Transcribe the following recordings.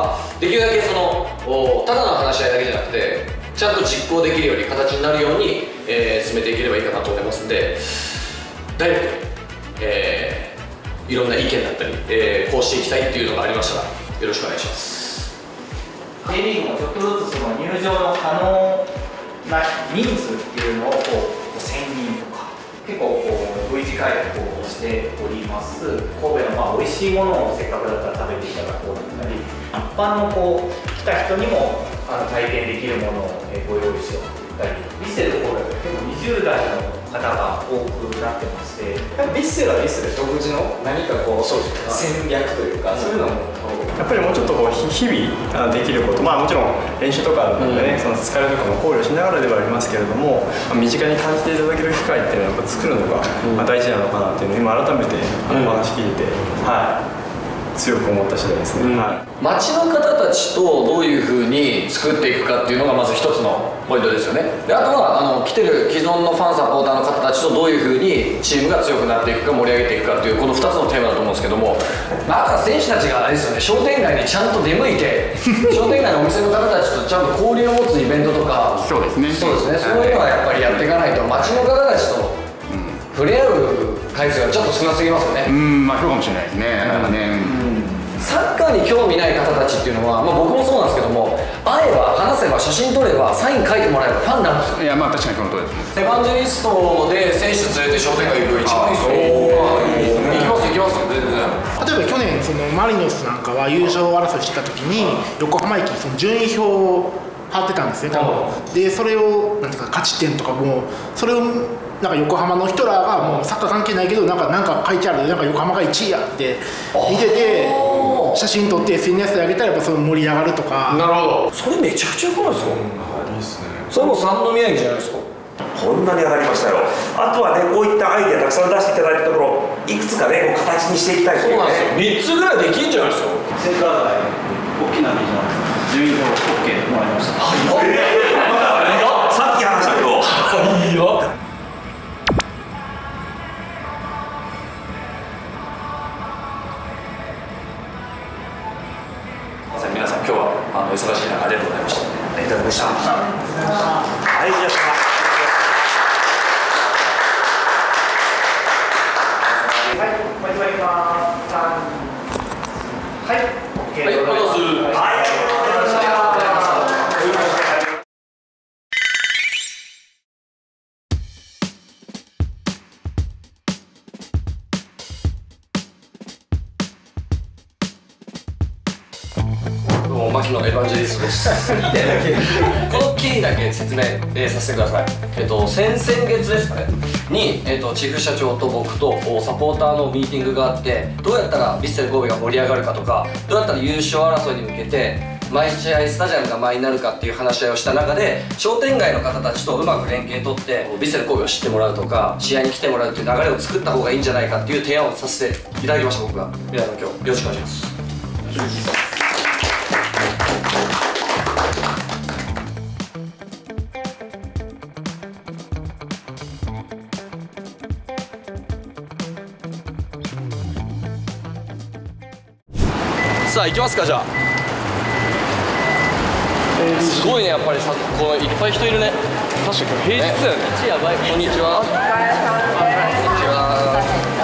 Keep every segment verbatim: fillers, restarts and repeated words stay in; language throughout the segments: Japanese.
はできるだけそのただの話し合いだけじゃなくてちゃんと実行できるように形になるように、えー、進めていければいいかなと思いますんで、ダイレクトに、えー、いろんな意見だったり、えー、こうしていきたいっていうのがありましたらよろしくお願いします。 J リーグもちょっとずつその入場の可能な人数っていうのをこうせんにんとか結構こう V 字開拓をしております。神戸のまあ美味しいものをせっかくだったら食べていただこうだったり、一般のこう来た人にもあの体験できるものをご用意しようといったり、ヴィッセルの方だと結構にじゅう代の方が多くなってまして、 ヴィッセルはヴィッセル独自の何かこう戦略というか、そういうのもやっぱりもうちょっとこう日々できること、まあもちろん練習とかあるのでね、うん、その疲れとかも考慮しながらではありますけれども、身近に感じていただける機会っていうのをやっぱ作るのがまあ大事なのかなっていうのを今改めてお話聞いて、はい、強く思った次第ですね。うん、はい、 街の方たちとどういうふうに作っていくかっていうのがまず一つのポイントですよね。であとはあの来てる既存のファンサポーターの方たちとどういうふうにチームが強くなっていくか盛り上げていくかっていうこのふたつのテーマだと思うんですけども、まあ、あとは選手たちがあれですよね、商店街にちゃんと出向いて商店街のお店の方たちとちゃんと交流を持つイベントとかそうですねそうですね、そういうのはやっぱりやっていかないと街の方たちと触れ合う回数がちょっと少なすぎますよね。 うん、まあそうかもしれないですね。なんかね、 サッカーに興味ない方たちっていうのは、まあ、僕もそうなんですけども、会えば話せば写真撮ればサイン書いてもらえばファンなんですよ。 いやまあ確かにその通りです。 エヴァンジェリストで選手連れて商店街行く一番いいですよ。行きます行きます全然。 例えば去年そのマリノスなんかは優勝争いしてた時に横浜駅にその順位表を貼ってたんですね、多分。でそれをなんていうか勝ち点とかもそれをなんか横浜の人らがもうサッカー関係ないけどなんかなんか書いてある、なんか横浜がいちいやって見てて写真撮って エスエヌエス で上げたらやっぱその盛り上がるとか。 なるほど、それめちゃくちゃ良くないですか。いいですね。それも三宮駅じゃないですか。 こんなに上がりましたよ。あとはね、こういったアイデアたくさん出していただいたところいくつかねこう形にしていきたいというね。 そうなんですよ、みっつぐらいできんじゃないですか。 センター街大きなビジョン順位表 OK もらいました。 えー、さっき話したけどいいよ。皆さん今日はあの忙しい中ありがとうございました。 ありがとうございました。はい、じゃあはい、お願いします。はい、OK でございます。はい、 牧野エヴァンジェリストですこの経緯だけ説明、えー、させてください。えっと先々月ですかねに、えっと、チーフ社長と僕とサポーターのミーティングがあって、どうやったらヴィッセル神戸が盛り上がるかとか、どうやったら優勝争いに向けて毎試合スタジアムが満員になるかっていう話し合いをした中で、商店街の方たちとうまく連携取ってヴィッセル神戸を知ってもらうとか試合に来てもらうっていう流れを作った方がいいんじゃないかっていう提案をさせていただきました。僕が皆さん今日よろしくお願いします。さあ行きますか。じゃあ、えー、すごいね、やっぱりさ、このいっぱい人いるね。確かに平日だよね。やばい。こんにちは。こんにちは。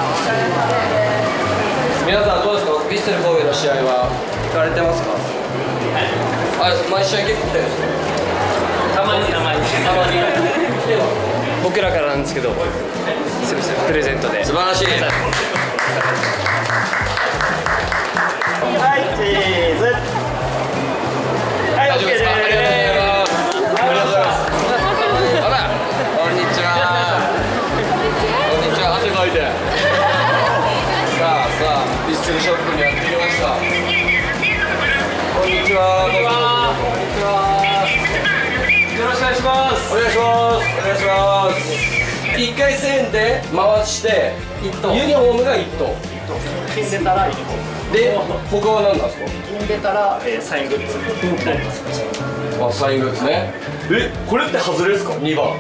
皆さんどうですか、ヴィッセル神戸の試合は行かれてますか。あ、毎試合結構来てるんですか。 たまにたまにたまに来てます。僕らからなんですけど、すみません、プレゼントで。 素晴らしい。 はい、チーズ。はい、 大丈夫ですか。ありがとうございます。ありがとうございます。あら、こんにちは。こんにちは。汗かいて。さあさあ、ヴィッセルショップにやってきました。こんにちは。こんにちは。よろしくお願いします。お願いします。お願いします。一回線で回してユニフォームが一頭。 金出たらユニフォーム。 で、他は何なんですか。 金出たら、えー、サイングッズになります。 あ、サイングッズね。え、これって外れですか。にばん。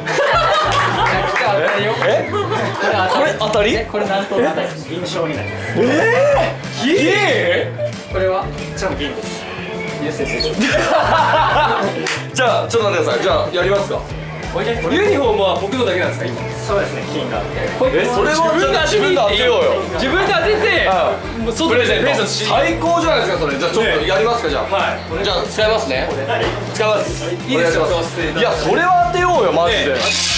え、これ当たり？ これなんと当たり銀賞になります。 ええー、銀？ これはちゃんと銀です。 じゃあちょっと待ってください。じゃあやりますか。 ユニフォームは僕のだけなんですか今？ そうですね、金が。 え、それは自分で当てようよ。 自分で当てて、もう外でプレゼントし。 最高じゃないですかそれ。じゃあちょっとやりますかじゃあ。はい。じゃあ使いますね。使います。 いいですよ。 いやそれは当てようよマジで。う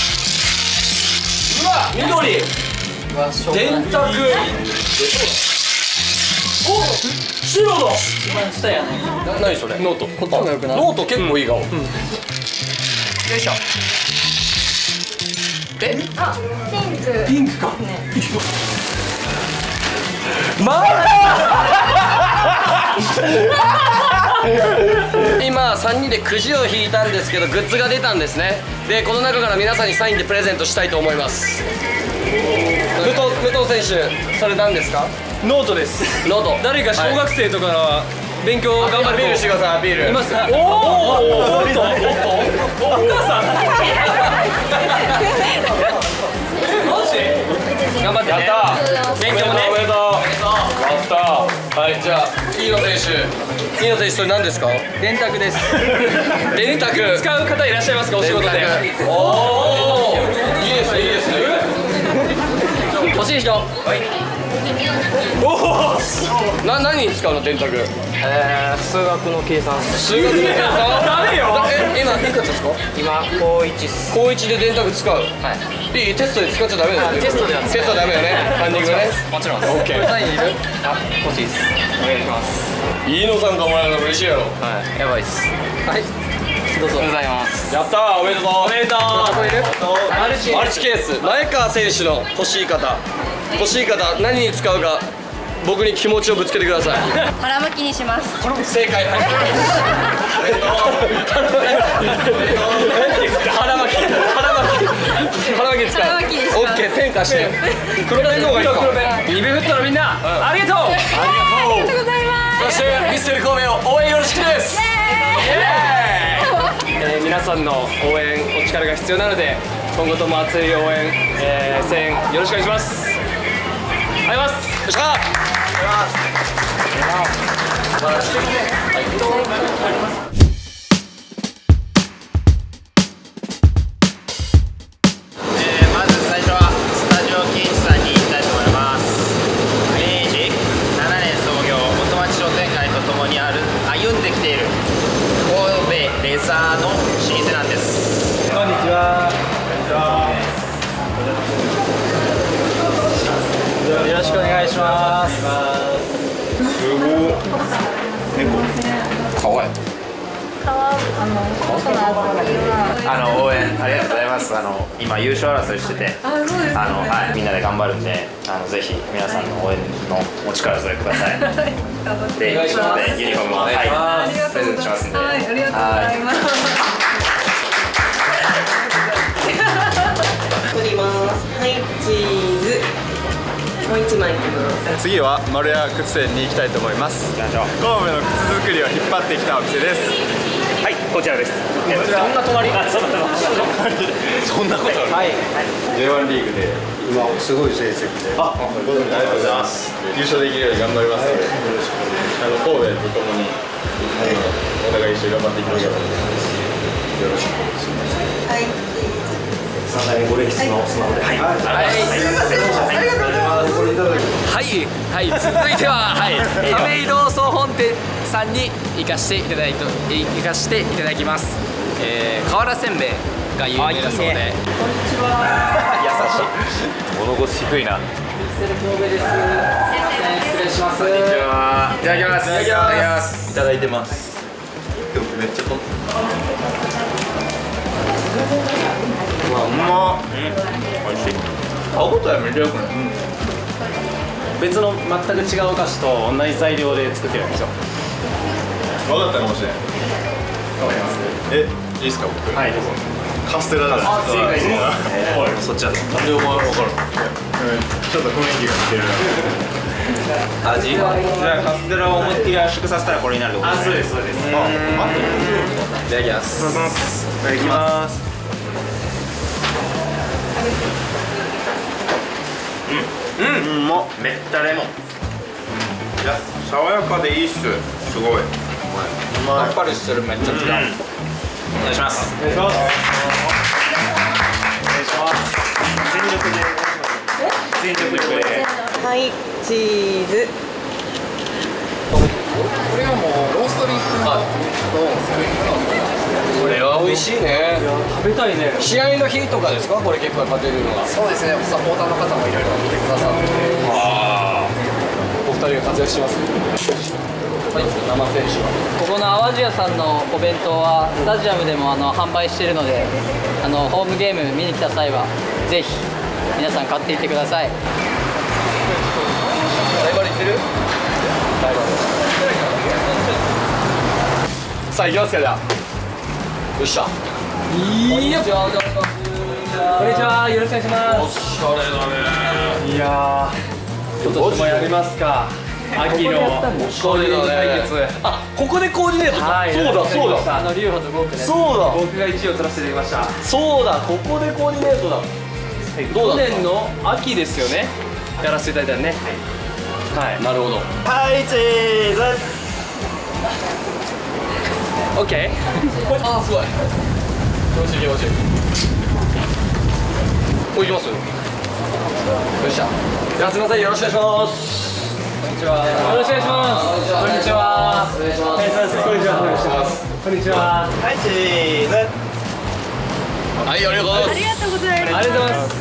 わ、緑。電卓。お、白だ。 下やね。 何それ？ノート。こっちもよくない？ノート結構いいかも。よいしょ。え？ あ、ピンク。 ピンクか。まだ。今さんにんでくじを引いたんですけどグッズが出たんですね。でこの中から皆さんにサインでプレゼントしたいと思います。武藤武藤選手、それ何ですか？ ノートです。 ノート。 誰か小学生とか勉強頑張るアピールしてください。アピール。 います。おお。おっとおっとお母さん。マジ？頑張ってね。やった。勉強もね。 おめでとう。やった。はい、じゃあ飯野選手。飯野選手それ何ですか？ 電卓です。 電卓。 使う方いらっしゃいますかお仕事で？ おお。いいですねいいですね。欲しい人。はい。おお。な何に使うの電卓？ えー、数学の計算。 数学の計算？ダメよ。え、今いくつですか？ 今高一っす。 高一で電卓使う。はい。いいテストで使っちゃダメだよね。 テストでは。 テストダメよね。ランニングね。 もちろんです。 オッケー。 サインいる？あ、欲しいです。お願いします。 飯野さんがもらえるの嬉しいやろ。 はい。やばいっす。はい。どうぞ。ありがとうございます。 やったー、おめでとう。おめでとう。 ここいる？ マルチ。マルチケース。前川選手の欲しい方。欲しい方何に使うか。僕に気持ちをぶつけてください。 腹巻きにします。 正解。腹巻き。腹巻き。腹巻き使う。 腹巻きにします。 オッケー、ペン貸して。黒ペンの方がいいか。 ニベフットのみんな、ありがとう。 ありがとうございます。 そしてミステル神戸を応援よろしくです。 えー、皆さんの応援、お力が必要なので、今後とも熱い応援、えー、声援よろしくお願いします。ありがとうございます。 よっしゃ。素晴らしい。 まず最初はスタジオ金一さんに行きたいと思います。明治ななねん創業、元町商店街とともにある歩んできている神戸レザーの老舗なんです。 こんにちは。 よろしくお願いします。 すごい。猫。 かわいい。 あの応援ありがとうございます。あの今優勝争いしてて、あのはいみんなで頑張るんで、あのぜひ皆さんの応援のお力添えください。で、ユニフォームをはいプレゼントしますんで。はい、ありがとうございます。 取ります。はい、チーズ。もう一枚いきます。 次は丸屋靴店に行きたいと思います。神戸の靴作りを引っ張ってきたお店です。 はい、こちらです。 こちらそんな隣？あ、そんな隣。そんなことある？はい。ジェイワン リーグで今すごい成績で。あ、ありがとうございます。優勝できるように頑張りますので、あの神戸とともにお互い一緒に頑張っていきましょう。よろしくお願いします。 はい。 三代目ご歴史のスマホで。はい。 はい。ありがとうございます。 はいはい、続いてははい亀戸総本店さんに行かしていただいて行かしていただきます。えー、瓦せんべいが有名だそうで。こんにちは。優しい。物腰低いな。ミステル神戸です。失礼します。こんにちは。いただきます。いただきます。いただいてます。 めっちゃと。うわ、うまっ。うん。美味しい。歯応えめっちゃ良くない？うん。 別の全く違うお菓子と同じ材料で作ってるんですよ。 分かったかもしれない。え、いいですか僕？はい、どうぞ。カステラだ。あ、正解です。そっちだ。なんでお前分かる？ちょっと雰囲気が似てる。 味？じゃあカステラを思いっきり圧縮させたらこれになるってことですね。あ、そうですそうです。あ、待って。いただきます。いただきます。うん、うん、うまっ。めったレモン。いや、爽やかでいいっす。すごい。美味さっぱりしてる、めっちゃ違う。 お願いします。お願いします。お願いします。全力で。全力で。 はい、チーズ。 これはもうローストビーフのこれは美味しいね。 食べたいね。 試合の日とかですか？これ結構勝てるのが。そうですね。サポーターの方もいろいろ来てくださって。ああ。お二人が活躍します。はい、生選手は。 ここの淡路屋さんのお弁当はスタジアムでもあの販売しているので、あのホームゲーム見に来た際はぜひ皆さん買っていってください。 ライバル行ってる？ライバル。さあ行きますかじゃあ。よっしゃ。いいよ。こんにちは。 こんにちは。よろしくお願いします。 おしゃれだね。 いやー、今年もやりますか。秋のコーディネート対決。あ、ここでコーディネートか。そうだそうだ。 あのリュウホと僕ね。 そうだ。 僕がいちいを取らせていただきました。 そうだ。ここでコーディネートだ。どうだった？ 去年の秋ですよね。やらせていただいたね。はい。 なるほど。 はい、チーズ。オッケー。 あー、すごい。気持ちいい気持ちいい。これいきます？よっしゃ。じゃあすみません、よろしくお願いします。こんにちは。 よろしくお願いします。こんにちは。 お願いします。 こんにちは。お願いします。こんにちは。はい、チーズ。 はい、ありがとうございます。 ありがとうございます。 ありがとうございます。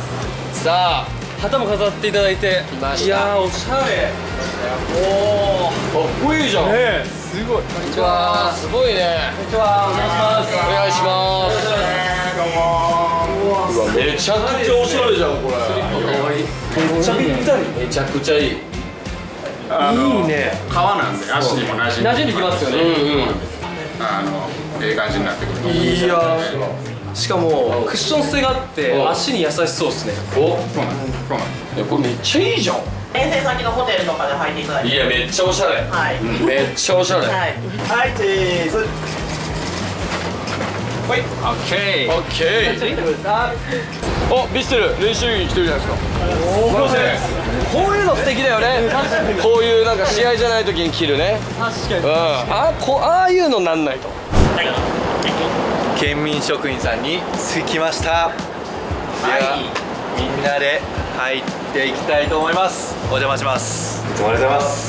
さあ、 旗も飾っていただいて。いやー、おしゃれ。おお、 かっこいいじゃん。 ねえ、すごい。 こんにちは。すごいね。 こんにちは。お願いします。 お願いします。 どうも。 うわ、めちゃくちゃおしゃれじゃんこれ。めっちゃぴったり。めちゃくちゃいい。 いいね。 革なんで足にも馴染んで馴染んできますよね。 うんうん。 あのええ感じになってくる。 いやー、しかもクッション性があって足に優しそうですね。 お、 そうなんです。そうなんです。 これめっちゃいいじゃん。 遠征先のホテルとかで履いていただいて。 いや、めっちゃおしゃれ。 はい。 めっちゃおしゃれ。 はい。 はい、チーズ。はい、オッケー。 オッケー。お、ビステル練習着てるじゃないですか。こういうの素敵だよね。こういうなんか試合じゃない時に着るね。 確かに。 うん。あ、こああいうのなんないと。 県民職員さんに着きました。では、みんなで入っていきたいと思います。お邪魔します。 いつもありがとうございます。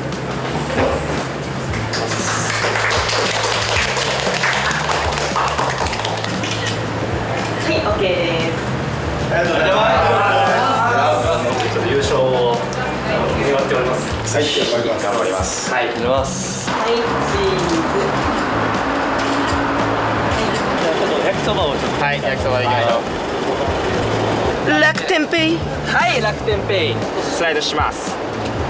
はい、オッケーです。 ありがとうございます。ちょっと優勝を願っております。はい、頑張ります。 はい、頑張ります。 はい、チーズ。 焼きそばをちょっと。 はい、焼きそばでいきましょう。 楽天ペイ。 はい、楽天ペイスライドします。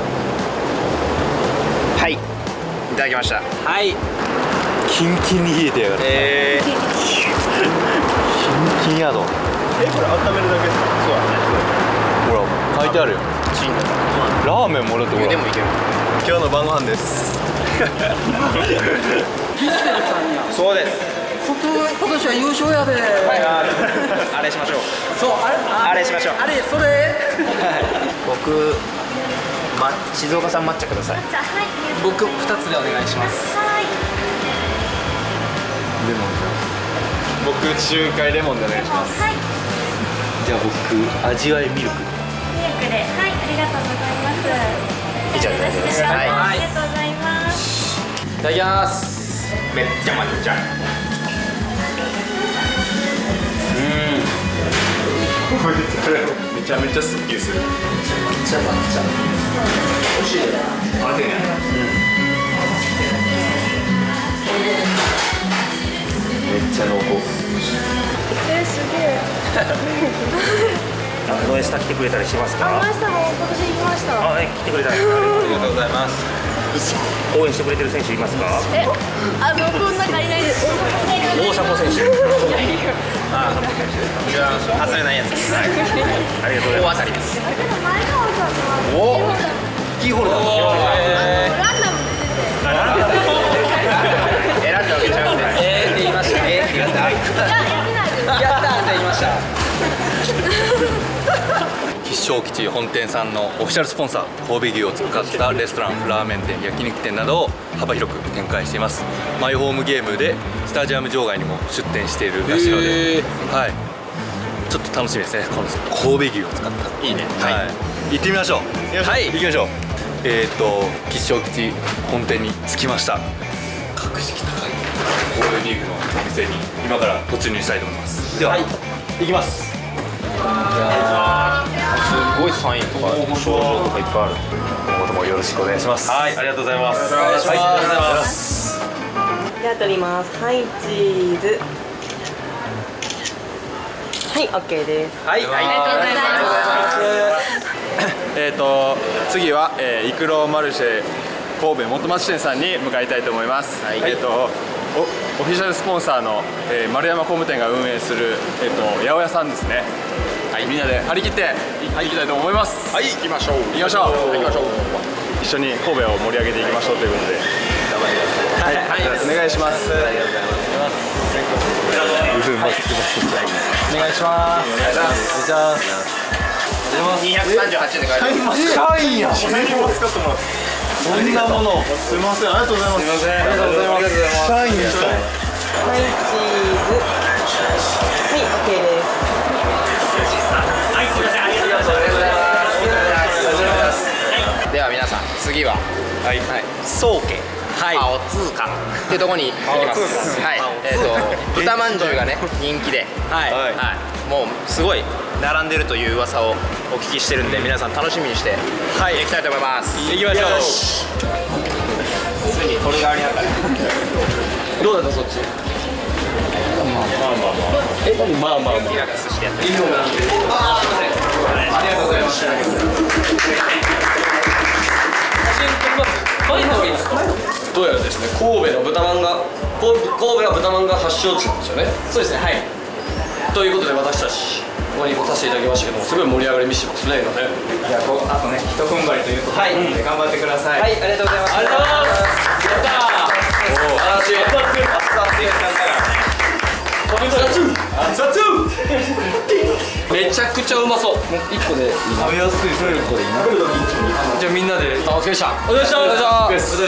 はい、いただきました。 はい。キンキンに冷えてやがる。えー、キンキンやぞ。 え、これ温めるだけですか？そうだね。 ほら、書いてあるよ。 チンラーメンもらってほら。 でもいける。 今日の晩ご飯です。 そうです。 今年は優勝やで。 あれしましょう。 そう、あれ、 あれしましょう。 あれ、それ。 僕、ま、静岡産抹茶ください。 僕二つでお願いします。 レモンじゃん。僕中華レモンでお願いします。 はい。 じゃあ僕味わいミルク。 ミルクで、はい、ありがとうございます。 以上でございます。はい。 ありがとうございます。 いただきます。めっちゃ抹茶。 めちゃめちゃすっきりする。 めっちゃ抹茶。美味しいね。 あれね。めっちゃ濃厚。 えー、すげえ。 ノエスタ来てくれたりしますか？ あ、マスターも今年行きました。 あ、はい、来てくれた。ありがとうございます。応援してくれてる選手いますか？ え、あの、こんな借りないです。 大迫選手。 あ、じゃあ外れないやつです。 ありがとうございます。 大当たりです。 お、キーホルダー。 ランダムで出て。 選んだわけじゃなくて。 えーって言いました。えーって言った。 いや、やってないです。 やったーって言いました。 岸小吉本店さんのオフィシャルスポンサー、神戸牛を使ったレストラン、ラーメン店、焼肉店などを幅広く展開しています。マイホームゲームでスタジアム場外にも出店しているらしいので、はい、ちょっと楽しみですね。この神戸牛を使ったいいね、はい、行ってみましょう。はい、行きましょう。えっと吉祥吉本店に着きました。格式高い神戸ビーフのお店に今から突入したいと思います。では、はい、行きます。 すごいサインとか賞状とかいっぱいある。今後ともよろしくお願いします。 はい、ありがとうございます。 お願いします。 はい、ありがとうございます。 じゃあ取ります。はい、チーズ。はい、オッケーです。 はい、ありがとうございます。えっと次は、えー、イクロマルシェ神戸元町店さんに向かいたいと思います。はい、えっとおオフィシャルスポンサーの、えー、丸山工務店が運営する、えー、と八百屋さんですね。はい、みんなで張り切って行きたいと思います。はい、行きましょう行きましょう行きましょう。一緒に神戸を盛り上げていきましょうということで、はい、はい、お願いします。ありがとうございます。お願いします。お願いします。じゃあにひゃくさんじゅうはちえんで買えます。 社員や。何も使ってもらって。こんなもの。すみません、ありがとうございます。すみません、ありがとうございます。社員みたい。 はい、チーズ。はい、オッケーです。 はい、すみません、ありがとうございます。では皆さん、次ははい、宗家青通貨っていうところに行きます。はい、えっと豚まんじゅうがね人気で、はいはい、もうすごい並んでるという噂をお聞きしてるんで、皆さん楽しみにしてはい行きたいと思います。行きましょう。ついに鳥側になったね。どうだったそっち。まあまあまあえまあまあまあリラックスしてやってる。ありがとうございます。写真撮ります。どうやらですね、神戸の豚まんが神戸は豚まんが発祥地なんですよね。そうですね、はい。ということで私たちここに来させていただきましたけども、すごい盛り上がり見せてますね今ね。 じゃあこうあとね一踏ん張りということで、はい、頑張ってください。 はい、ありがとうございます。ありがとうございます。やったー。おお、素晴らしい。熱々熱々めちゃくちゃうまそう。一個で食べやすい。それ一個でいいな。じゃあみんなで。あ、お疲れしたお疲れしたお疲れしたお疲れした。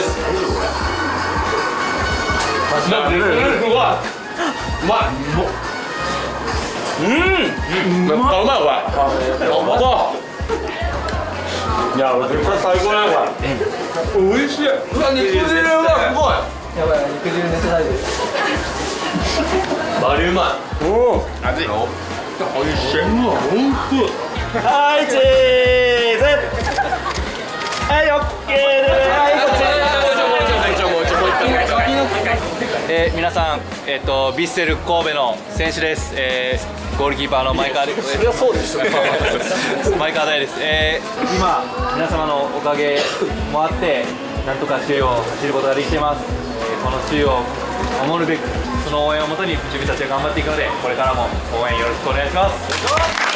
うわうまい。うん、うまいうまい。いや、絶対最高だよ。おいしい。うわ、肉汁がすごい。やばい、肉汁寝てないです。バリうまい。おお、味。おいしい。うわ、本当。はい、チーズ。はい、オッケーです。はい、こちら。えー、皆さん、えー、とヴィッセル神戸の選手です、えー、ゴールキーパーの前川です。それはそうですよ前川大です、えー、今、皆様のおかげもあってなんとか首位を走ることができています、えー、この首位を守るべくその応援をもとに自分たちが頑張っていくので、これからも応援よろしくお願いします。